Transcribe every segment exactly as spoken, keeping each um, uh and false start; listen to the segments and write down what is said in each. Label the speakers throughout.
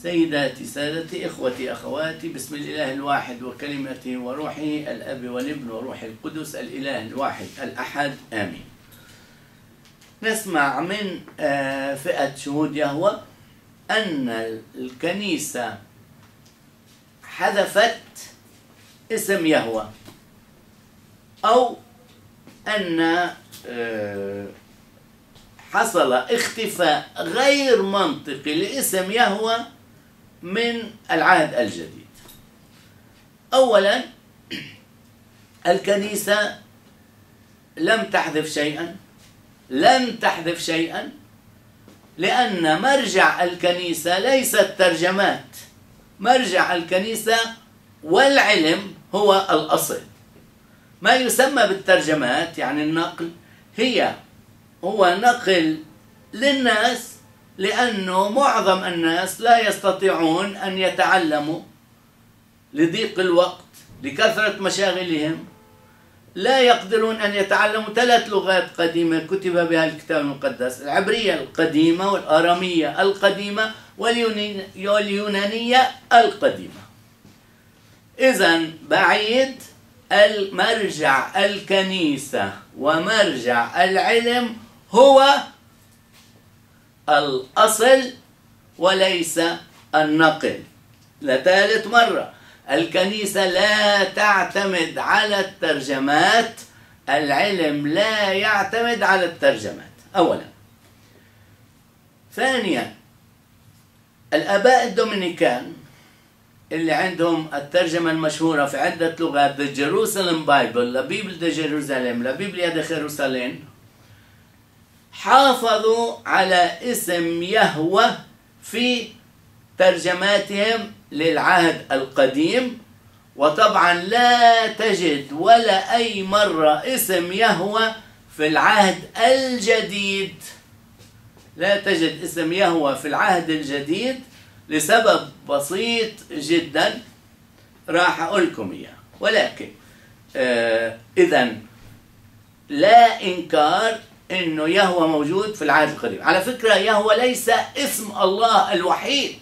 Speaker 1: سيداتي سادتي إخوتي أخواتي، بسم الإله الواحد وكلمته وروحه الأب والابن وروح القدس الإله الواحد الأحد آمين. نسمع من فئة شهود يهوه أن الكنيسة حذفت اسم يهوه، أو أن حصل اختفاء غير منطقي لاسم يهوه من العهد الجديد. أولا، الكنيسة لم تحذف شيئا، لن تحذف شيئا، لأن مرجع الكنيسة ليس الترجمات، مرجع الكنيسة والعلم هو الأصل. ما يسمى بالترجمات يعني النقل هي هو نقل للناس، لأنه معظم الناس لا يستطيعون أن يتعلموا لضيق الوقت، لكثرة مشاغلهم، لا يقدرون أن يتعلموا ثلاث لغات قديمة كتب بها الكتاب المقدس: العبرية القديمة والآرامية القديمة واليونانية القديمة. إذن بعيد المرجع الكنيسة ومرجع العلم هو الأصل وليس النقل. لثالث مرة، الكنيسة لا تعتمد على الترجمات، العلم لا يعتمد على الترجمات أولا. ثانيا، الآباء الدومينيكان اللي عندهم الترجمة المشهورة في عدة لغات، The Jerusalem Bible، لا بيبل دي جيروزاليم، لا بيبليا دي خيروسالين، حافظوا على اسم يهوه في ترجماتهم للعهد القديم. وطبعا لا تجد ولا أي مرة اسم يهوه في العهد الجديد، لا تجد اسم يهوه في العهد الجديد لسبب بسيط جدا راح أقول لكم إياه. ولكن آه إذن لا إنكار إنه يهوه موجود في العهد القديم. على فكرة يهوه ليس اسم الله الوحيد،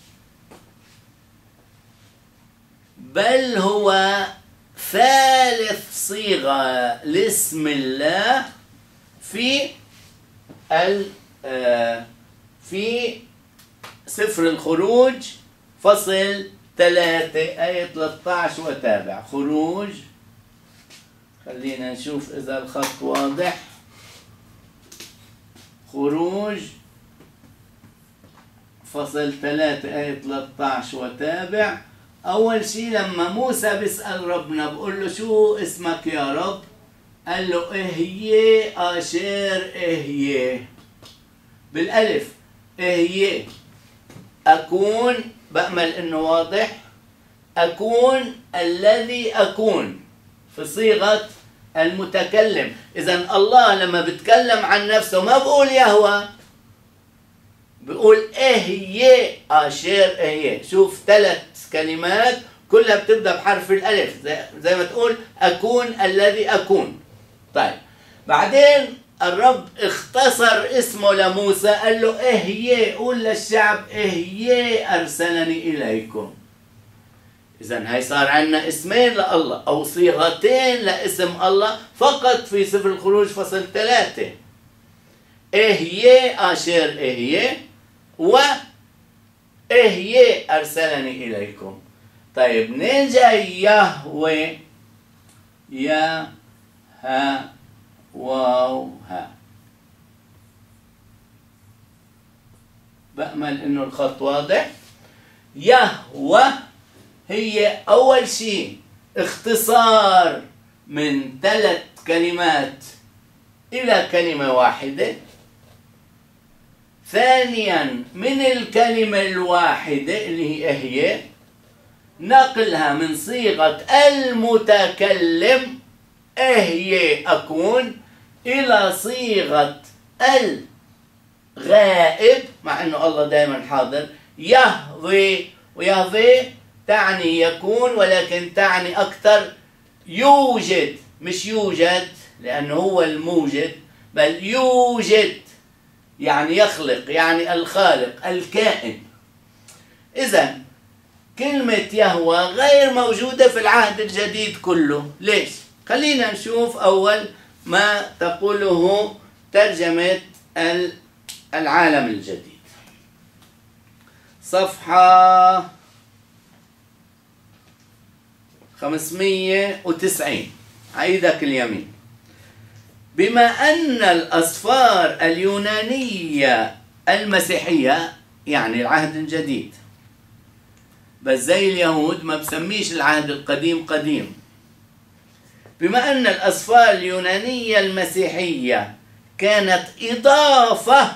Speaker 1: بل هو ثالث صيغة لاسم الله في ال في سفر الخروج فصل ثلاثة آية ثلاثة عشر وتابع. خروج، خلينا نشوف إذا الخط واضح. خروج فصل ثلاثة آية ثلاثة عشر وتابع. أول شيء لما موسى بيسأل ربنا بقول له شو اسمك يا رب؟ قال له إهيه آشير إهيه، بالألف إهيه، أكون، بأمل إنه واضح، أكون الذي أكون في صيغة المتكلم. إذن الله لما بتكلم عن نفسه ما بقول يهوه، بقول إهيه آشير إهيه. شوف ثلاث كلمات كلها بتبدأ بحرف الألف، زي, زي ما تقول أكون الذي أكون. طيب بعدين الرب اختصر اسمه لموسى، قال له إهيه، قول للشعب إهيه أرسلني إليكم. إذن هي صار عندنا اسمين لله أو صيغتين لاسم الله فقط في سفر الخروج فصل ثلاثة: إهيه آشير إهيه و إهيه أرسلني إليكم. طيب منين جاي يهوه؟ يا ها واو ها. بأمل إنه الخط واضح. يهوه هي أول شيء اختصار من ثلاث كلمات إلى كلمة واحدة. ثانيا، من الكلمة الواحدة اللي هي إهيه نقلها من صيغة المتكلم إهيه أكون إلى صيغة الغائب، مع أنه الله دائما حاضر، يهوه. ويهوه تعني يكون، ولكن تعني أكثر يوجد، مش يوجد لأنه هو الموجد، بل يوجد يعني يخلق، يعني الخالق الكائن. إذا كلمة يهوه غير موجودة في العهد الجديد كله. ليش؟ خلينا نشوف أول ما تقوله ترجمة العالم الجديد، صفحة خمسمائة وتسعين، عيدك اليمين. بما أن الأسفار اليونانية المسيحية يعني العهد الجديد، بس زي اليهود ما بسميش العهد القديم قديم. بما أن الأسفار اليونانية المسيحية كانت إضافة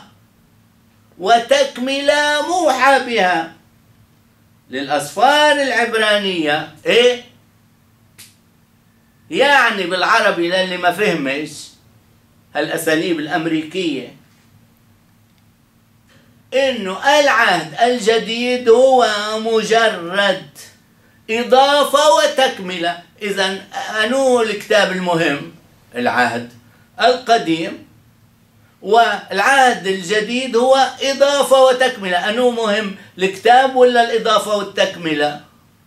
Speaker 1: وتكملة موحى بها للأسفار العبرانية، إيه؟ يعني بالعربي للي ما فهمش هالأساليب الأمريكية، إنه العهد الجديد هو مجرد إضافة وتكملة. إذن أنو الكتاب المهم؟ العهد القديم، والعهد الجديد هو إضافة وتكملة. أنو مهم، الكتاب ولا الإضافة والتكملة؟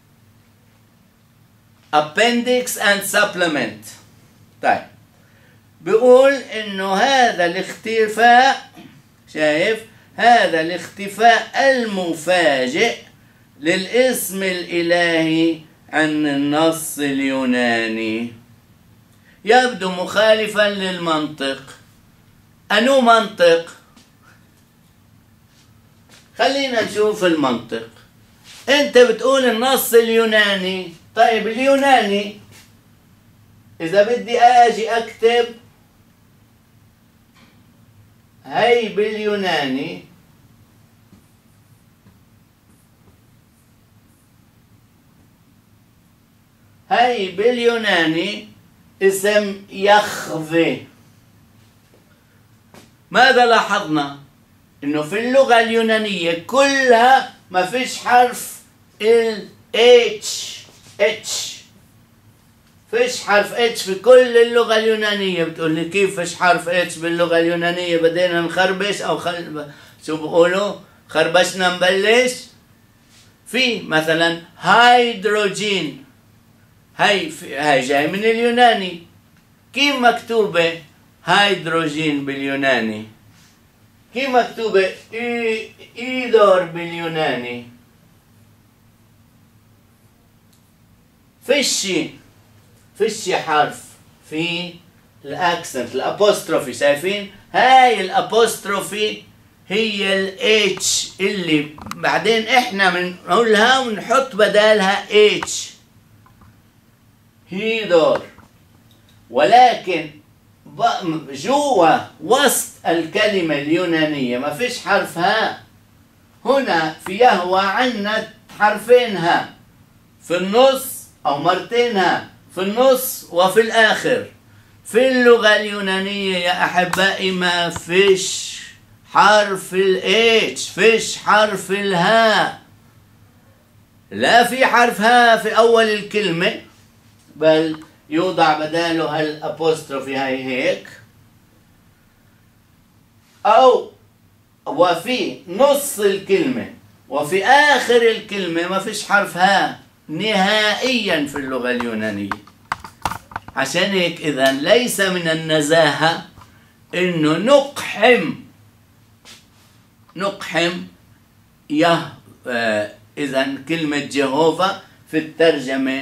Speaker 1: appendix and supplement. طيب بيقول إنه هذا الاختفاء، شايف؟ هذا الاختفاء المفاجئ للاسم الإلهي عن النص اليوناني يبدو مخالفا للمنطق. أنو منطق؟ خلينا نشوف المنطق. أنت بتقول النص اليوناني، طيب اليوناني إذا بدي أجي أكتب هي باليوناني هي باليوناني اسم يخفي. ماذا لاحظنا؟ إنه في اللغة اليونانية كلها ما فيش حرف ال H H فيش حرف اتش في كل اللغة اليونانية. بتقول لي كيف فيش حرف اتش باللغة اليونانية؟ بدينا نخربش او خل... شو بقولوا خربشنا نبلش. في مثلا هيدروجين، هاي في... هاي جاي من اليوناني. كيف مكتوبة هيدروجين باليوناني؟ كيف مكتوبة إي... ايدور باليوناني؟ فيشي فيش حرف في الاكسنت الابوستروفي. شايفين هاي الابوستروفي هي الاتش اللي بعدين احنا بنقولها ونحط بدالها اتش هيدور، ولكن جوا وسط الكلمة اليونانية ما فيش حرف ها. هنا في يهوه عنا حرفين ها في النص او مرتين ها في النص وفي الآخر. في اللغة اليونانية يا أحبائي ما فيش حرف ال H، فيش حرف الها، لا في حرف ها في أول الكلمة، بل يوضع بداله هالأبوستروفي هاي هيك، أو وفي نص الكلمة وفي آخر الكلمة ما فيش حرف ها نهائيا في اللغة اليونانية. عشان هيك إذن ليس من النزاهة إنه نقحم نقحم يه آه إذن كلمة جهوفا في الترجمة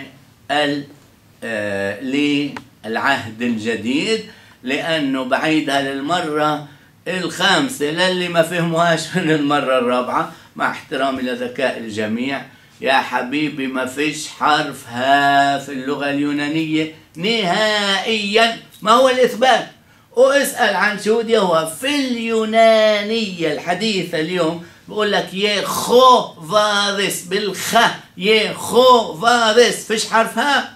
Speaker 1: آه للعهد الجديد، لأنه بعيدها للمرة الخامسة للي ما فهموهاش من المرة الرابعة، مع احترامي لذكاء الجميع. يا حبيبي ما فيش حرف ها في اللغة اليونانية نهائيا. ما هو الإثبات؟ واسأل عن شهود يهوه في اليونانية الحديثة اليوم بقول لك يخوفاذس بالخ، يخوفاذس، فيش حرف ها.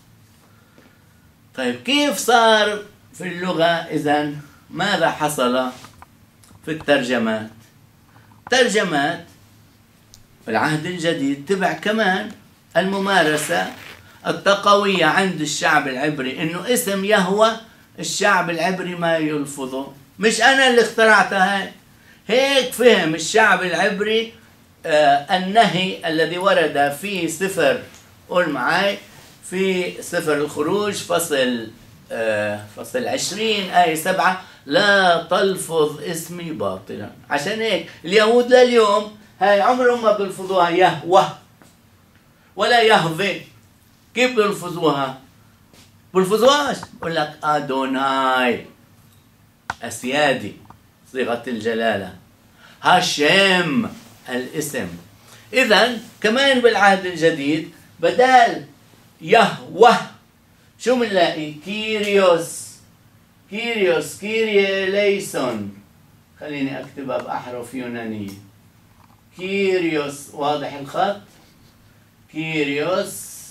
Speaker 1: طيب كيف صار في اللغة إذن؟ ماذا حصل في الترجمات؟ ترجمات العهد الجديد تبع كمان الممارسة التقوية عند الشعب العبري، إنه اسم يهوه الشعب العبري ما يلفظه. مش أنا اللي اخترعتها، هيك فهم الشعب العبري آه النهي الذي ورد في سفر، قول معي، في سفر الخروج فصل آه فصل عشرين آية سبعة: لا تلفظ اسمي باطلا. عشان هيك اليهود لليوم هاي عمرهم ما بيلفظوها يهوه ولا يهوه. كيف بيلفظوها؟ بيلفظوهاش، بقول لك أدوناي، أسيادي، صيغة الجلالة، هاشم الاسم. إذا كمان بالعهد الجديد بدال يهوه شو بنلاقي؟ كيريوس، كيريوس، كيريا ليسون. خليني أكتبها بأحرف يونانية. كيريوس، واضح الخط؟ كيريوس،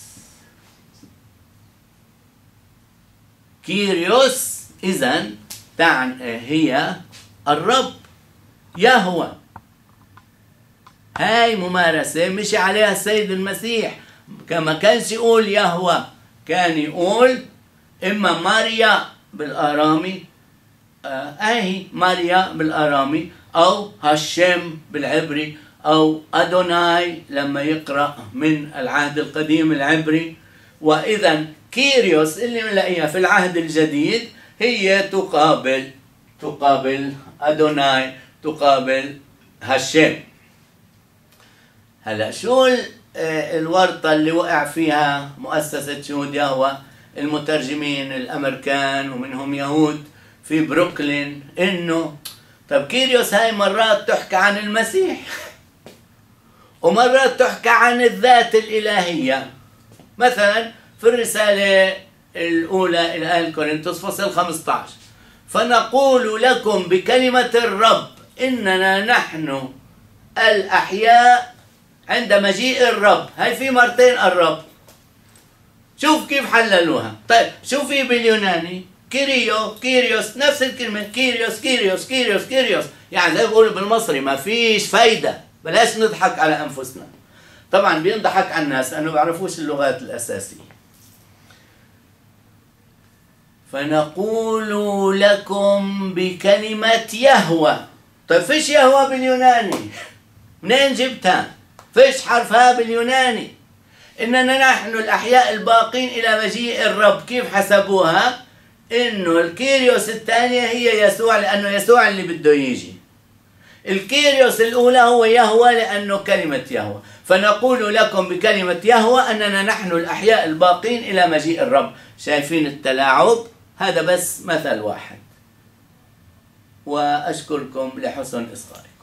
Speaker 1: كيريوس إذن تعني هي الرب، يهوه. هاي ممارسة مشي عليها السيد المسيح، كما كانش يقول يهوه، كان يقول إما ماريا بالآرامي، آه هاي ماريا بالآرامي، أو هاشم بالعبري، أو أدوناي لما يقرأ من العهد القديم العبري. وإذا كيريوس اللي بنلاقيها في العهد الجديد هي تقابل تقابل أدوناي، تقابل هاشم. هلا شو الورطة اللي وقع فيها مؤسسة شهود يهوه المترجمين الأمريكان ومنهم يهود في بروكلين؟ إنه طب كيريوس هاي مرات تحكي عن المسيح ومرات تحكي عن الذات الإلهية. مثلا في الرسالة الأولى إلى أهل كورنثوس فصل خمسة عشر: فنقول لكم بكلمة الرب إننا نحن الأحياء عند مجيء الرب. هاي في مرتين الرب، شوف كيف حللوها. طيب شو في باليوناني؟ كيريو، كيريوس، نفس الكلمة، كيريوس كيريوس كيريوس كيريوس، يعني زي بيقولوا بالمصري ما فيش فايدة، بلاش نضحك على أنفسنا. طبعا بينضحك على الناس لأنه بيعرفوش اللغات الأساسية. فنقول لكم بكلمة يهوه. طيب فيش يهوه باليوناني، منين جبتها؟ فيش حرفها باليوناني. إننا نحن الأحياء الباقين إلى مجيء الرب. كيف حسبوها؟ إنه الكيريوس الثانية هي يسوع لأنه يسوع اللي بده يجي. الكيريوس الأولى هو يهوه لأنه كلمة يهوه. فنقول لكم بكلمة يهوه أننا نحن الأحياء الباقين إلى مجيء الرب. شايفين التلاعب؟ هذا بس مثل واحد، وأشكركم لحسن إصغائكم.